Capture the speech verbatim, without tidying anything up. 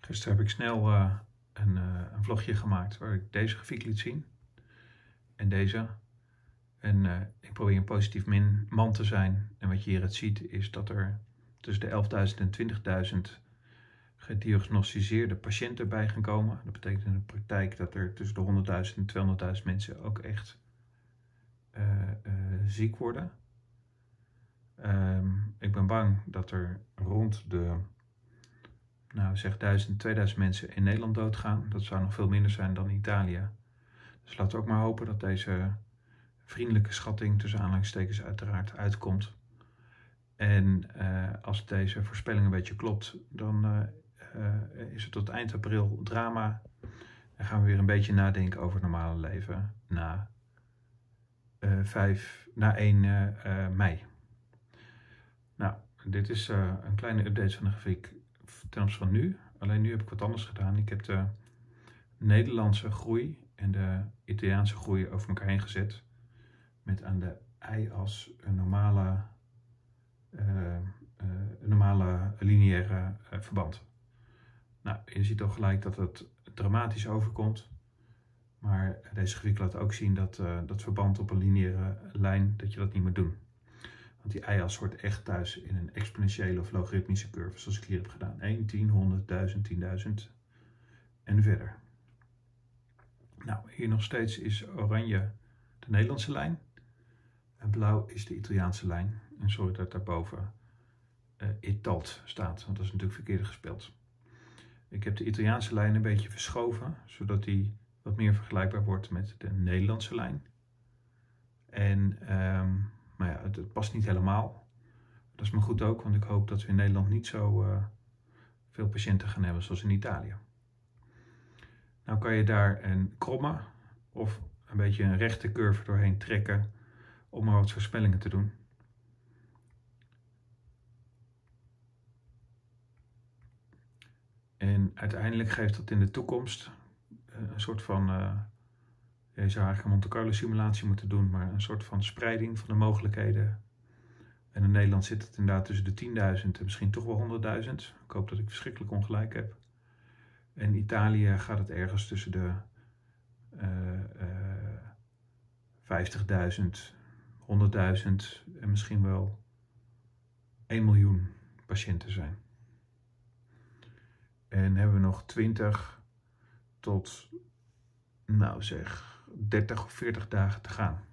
Gisteren heb ik snel uh, een, uh, een vlogje gemaakt waar ik deze grafiek liet zien. En deze. En uh, ik probeer een positief min man te zijn. En wat je hier het ziet is dat er tussen de elfduizend en twintigduizend gediagnosticeerde patiënten bij gaan komen. Dat betekent in de praktijk dat er tussen de honderdduizend en tweehonderdduizend mensen ook echt uh, uh, ziek worden. Um, ik ben bang dat er rond de nou zeg duizend, tweeduizend mensen in Nederland doodgaan. Dat zou nog veel minder zijn dan in Italië. Dus laten we ook maar hopen dat deze vriendelijke schatting, tussen aanhalingstekens uiteraard, uitkomt. En uh, als deze voorspelling een beetje klopt, dan uh, uh, is het tot eind april drama. En gaan we weer een beetje nadenken over het normale leven na, uh, vijf, na één uh, uh, mei. Nou, dit is uh, een kleine update van de grafiek ten opzichte van nu. Alleen nu heb ik wat anders gedaan. Ik heb de Nederlandse groei en de Italiaanse groei over elkaar heen gezet. Met aan de y-as een normale, uh, uh, een normale lineaire uh, verband. Nou, je ziet al gelijk dat het dramatisch overkomt. Maar deze grafiek laat ook zien dat uh, dat verband op een lineaire lijn, dat je dat niet moet doen. Want die y-as hoort echt thuis in een exponentiële of logaritmische curve, zoals ik hier heb gedaan. één, tien, honderd, duizend, tienduizend en verder. Nou, hier nog steeds is oranje de Nederlandse lijn. En blauw is de Italiaanse lijn. En sorry dat daarboven uh, Italt staat, want dat is natuurlijk verkeerd gespeeld. Ik heb de Italiaanse lijn een beetje verschoven, zodat die wat meer vergelijkbaar wordt met de Nederlandse lijn. En... Um, Maar ja, het, het past niet helemaal. Dat is maar goed ook, want ik hoop dat we in Nederland niet zo uh, veel patiënten gaan hebben zoals in Italië. Nou kan je daar een kromme of een beetje een rechte curve doorheen trekken om maar wat voorspellingen te doen. En uiteindelijk geeft dat in de toekomst uh, een soort van... Uh, Je zou eigenlijk een Monte Carlo simulatie moeten doen, maar een soort van spreiding van de mogelijkheden. En in Nederland zit het inderdaad tussen de tienduizend en misschien toch wel honderdduizend. Ik hoop dat ik verschrikkelijk ongelijk heb. In Italië gaat het ergens tussen de uh, uh, vijftigduizend, honderdduizend en misschien wel één miljoen patiënten zijn. En hebben we nog twintig tot, nou zeg... dertig of veertig dagen te gaan.